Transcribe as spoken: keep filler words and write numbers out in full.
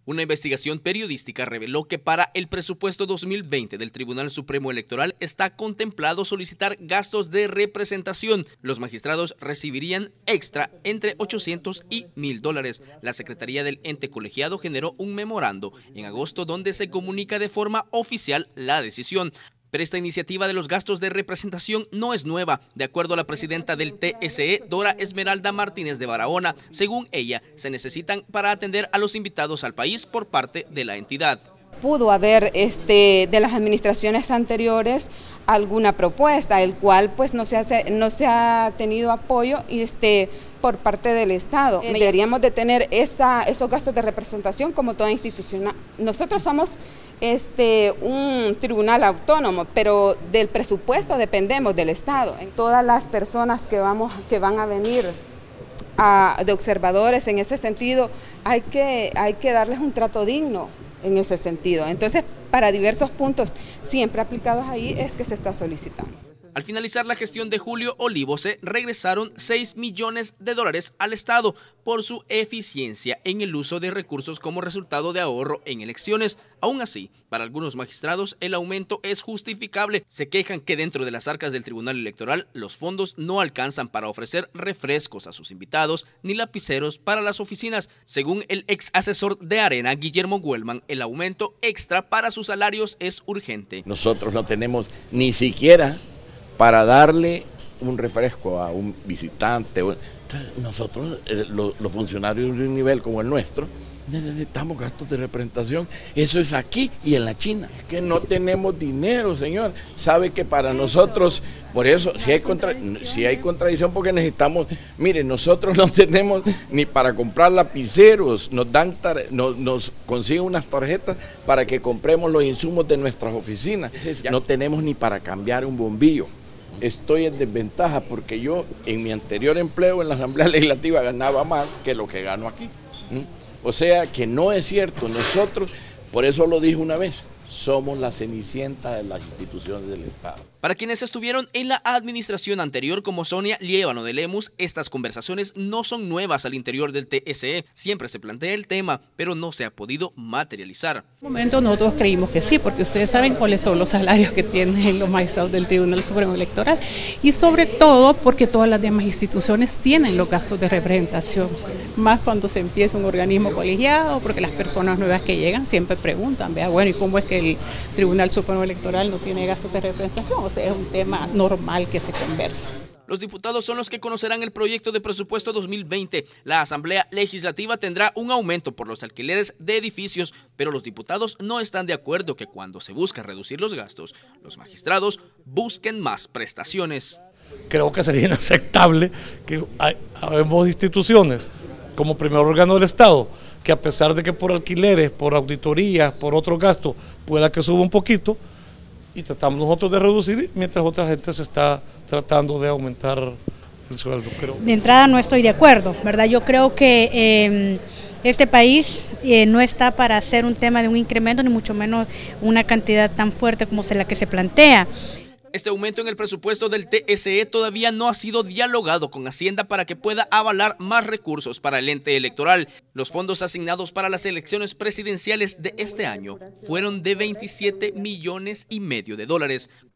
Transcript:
Una investigación periodística reveló que para el presupuesto dos mil veinte del Tribunal Supremo Electoral está contemplado solicitar gastos de representación. Los magistrados recibirían extra entre ochocientos y mil dólares. La Secretaría del ente colegiado generó un memorando en agosto donde se comunica de forma oficial la decisión. Pero esta iniciativa de los gastos de representación no es nueva. De acuerdo a la presidenta del T S E, Dora Esmeralda Martínez de Barahona, según ella, se necesitan para atender a los invitados al país por parte de la entidad. Pudo haber este, de las administraciones anteriores alguna propuesta, el cual pues no se, hace, no se ha tenido apoyo este, por parte del Estado. Eh, deberíamos de tener esa, esos gastos de representación como toda institución. Nosotros somos este, un tribunal autónomo, pero del presupuesto dependemos del Estado. Todas las personas que, vamos, que van a venir a, de observadores en ese sentido, hay que, hay que darles un trato digno en ese sentido. Entonces, para diversos puntos siempre aplicados ahí es que se está solicitando. Al finalizar la gestión de Julio Olivo, se regresaron seis millones de dólares al Estado por su eficiencia en el uso de recursos como resultado de ahorro en elecciones. Aún así, para algunos magistrados el aumento es justificable. Se quejan que dentro de las arcas del Tribunal Electoral los fondos no alcanzan para ofrecer refrescos a sus invitados ni lapiceros para las oficinas. Según el ex asesor de Arena, Guillermo Guelman, el aumento extra para sus salarios es urgente. Nosotros no tenemos ni siquiera para darle un refresco a un visitante. Entonces, nosotros, los funcionarios de un nivel como el nuestro, necesitamos gastos de representación. Eso es aquí y en la China. Es que no tenemos dinero, señor. Sabe que para nosotros, por eso, si hay, contra, si hay contradicción, porque necesitamos, mire, nosotros no tenemos ni para comprar lapiceros, nos dan, nos, nos consiguen unas tarjetas para que compremos los insumos de nuestras oficinas. No tenemos ni para cambiar un bombillo. Estoy en desventaja porque yo en mi anterior empleo en la Asamblea Legislativa ganaba más que lo que gano aquí. ¿Mm? O sea que no es cierto, nosotros, por eso lo dije una vez, somos la cenicienta de las instituciones del Estado. Para quienes estuvieron en la administración anterior como Sonia Liévano de Lemus, estas conversaciones no son nuevas al interior del T S E. Siempre se plantea el tema, pero no se ha podido materializar. En un momento nosotros creímos que sí, porque ustedes saben cuáles son los salarios que tienen los magistrados del Tribunal Supremo Electoral y sobre todo porque todas las demás instituciones tienen los gastos de representación, más cuando se empieza un organismo colegiado, porque las personas nuevas que llegan siempre preguntan, vea, bueno, ¿y cómo es que el Tribunal Supremo Electoral no tiene gastos de representación? O sea, es un tema normal que se converse. Los diputados son los que conocerán el proyecto de presupuesto dos mil veinte. La Asamblea Legislativa tendrá un aumento por los alquileres de edificios, pero los diputados no están de acuerdo que cuando se busca reducir los gastos, los magistrados busquen más prestaciones. Creo que sería inaceptable que habemos instituciones como primer órgano del Estado que a pesar de que por alquileres, por auditorías, por otros gastos, pueda que suba un poquito, y tratamos nosotros de reducir, mientras otra gente se está tratando de aumentar el sueldo. Pero... De entrada no estoy de acuerdo, ¿verdad? Yo creo que eh, este país eh, no está para hacer un tema de un incremento, ni mucho menos una cantidad tan fuerte como la que se plantea. Este aumento en el presupuesto del T S E todavía no ha sido dialogado con Hacienda para que pueda avalar más recursos para el ente electoral. Los fondos asignados para las elecciones presidenciales de este año fueron de veintisiete millones y medio de dólares.